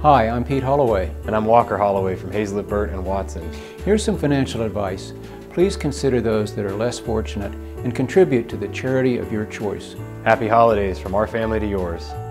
Hi, I'm Pete Holloway. And I'm Walker Holloway from Hazlett, Burt & Watson. Here's some financial advice. Please consider those that are less fortunate and contribute to the charity of your choice. Happy holidays from our family to yours.